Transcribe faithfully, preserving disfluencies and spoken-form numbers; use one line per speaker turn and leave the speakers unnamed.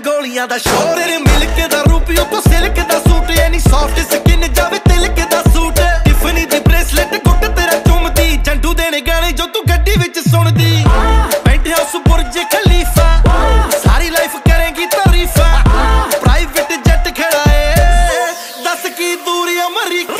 ਗੋਲੀਆਂ ਦਾ ਸ਼ੌਰ ਤੇਰੇ ਮਿਲਕ ਦਾ ਰੂਪ ਉੱਤੋਂ ਸਿਲਕ ਦਾ ਸੂਟ ਐਨੀ ਸੌਫਟ ਸਕਿਨ ਜਾਵੇ ਤਿਲਕ ਦਾ ਸੂਟ ਟਿਫਨੀ ਦੀ ਬ੍ਰੇਸਲੇਟ ਗੁੱਟ ਤੇਰਾ